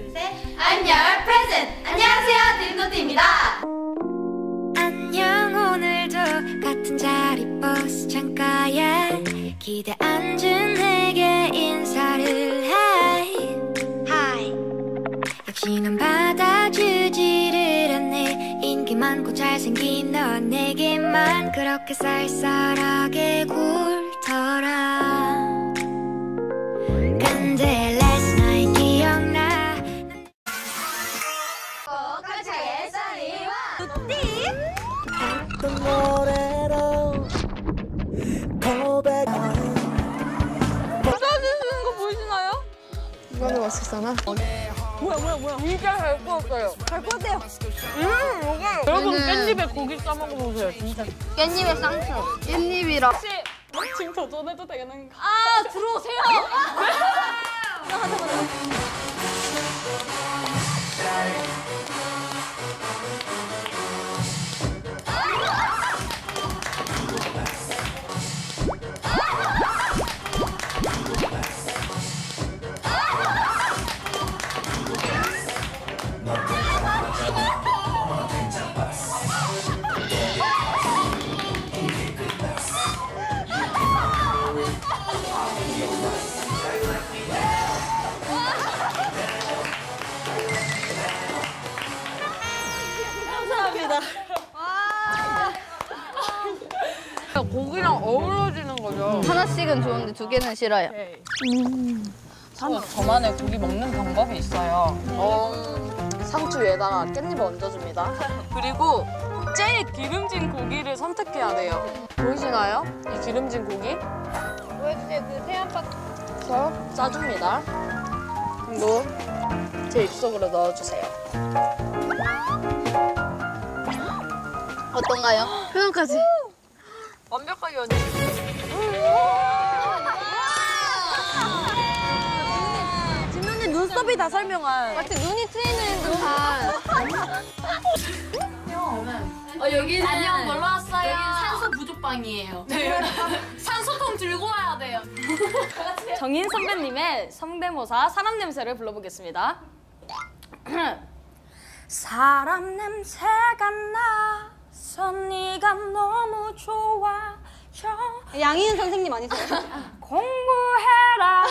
둘, 셋. I'm your present. 안녕하세요, 드림노트입니다. 안녕, 오늘도 같은 자리 버스 창가에 기대 앉은 내게 인사를 Hi. 역시 넌 받아주지를 않네. 인기 많고 잘생긴 너 내게만 그렇게 쌀쌀하게 굴더라. 근데 last night 기억나. 꽃가차의 썰리와 그 노래로 고백. 짜주시는 거 보이시나요? 이거는 왔었잖아. 뭐야. 진짜 잘 구웠어요. 잘 구웠대요. 이게. 여러분 깻잎에 고기 싸먹어보세요. 진짜. 깻잎의 쌍수. 깻잎이랑. 혹시 지금 도전해도 되는 거? 아, 들어오세요. 고기랑 어우러지는 거죠. 하나씩은 좋은데 두 개는 싫어요. 저만의 고기 먹는 방법이 있어요. 상추 위에다가 깻잎을 얹어줍니다. 그리고 제일 기름진 고기를 선택해야 돼요. 보이시나요? 이 기름진 고기 보여주세요. 그 태안박. 짜줍니다. 그리고 제 입속으로 넣어주세요. 어떤가요? 표정까지. 완벽하게 언니. 진우님 눈썹이 다 설명한. 마치 눈이 트이는 듯한. 여기는 안녕 놀러 왔어요. 여기는 산소 부족방이에요. 네. 산소통 들고 와야 돼요. 정인 선배님의 성대모사 사람 냄새를 불러보겠습니다. 사람 냄새가 나서 네가 너무 좋아요. 양희은 선생님 아니세요? 공부해라.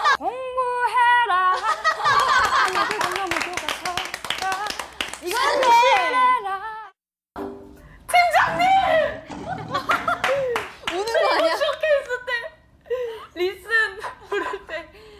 네가 너무 좋아서 이거는 싫어라. 우는 거 아니야? 쇼케이스 때 리슨 부를 때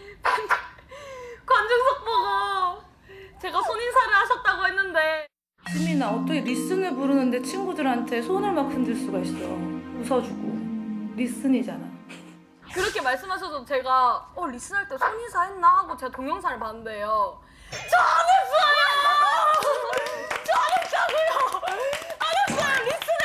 관중석 보고 제가 손인사를 하셨다고 했는데 지민아, 어떻게 리슨을 부르는데 친구들한테 손을 막 흔들 수가 있어. 웃어주고. 리슨이잖아. 그렇게 말씀하셔서 제가 리슨할 때 손인사 했나 하고 제가 동영상을 봤는데요. 잘했어요! 알았어요! 리슨에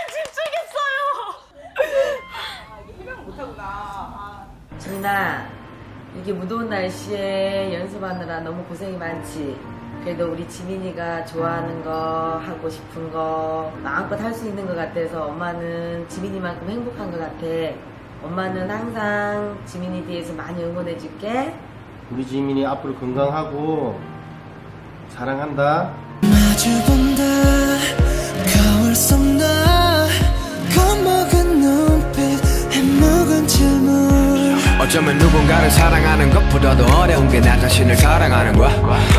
집중했어요! 지민아, 이게 무더운 날씨에 연습하느라 너무 고생이 많지. 그래도 우리 지민이가 좋아하는 거, 하고 싶은 거 마음껏 할 수 있는 것 같아서 엄마는 지민이만큼 행복한 것 같아. 엄마는 항상 지민이 뒤에서 많이 응원해줄게. 우리 지민이 앞으로 건강하고 사랑한다. 마주본다 거울 속 너 겁먹은 눈빛 해묵은 질문. 어쩌면 누군가를 사랑하는 것보다도 어려운 게 나 자신을 사랑하는 거야.